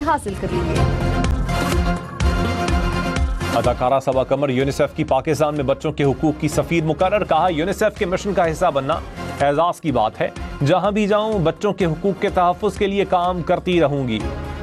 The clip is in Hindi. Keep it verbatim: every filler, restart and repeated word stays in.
हासिल कर ली है। अदाकारा सबा कमर यूनिसेफ की पाकिस्तान में बच्चों के हुकूक की सफीर मुकर्रर। कहा, यूनिसेफ के मिशन का हिस्सा बनना एजाज की बात है। जहां भी जाऊं बच्चों के हुकूक के तहफ़्फ़ुज़ के लिए काम करती रहूंगी।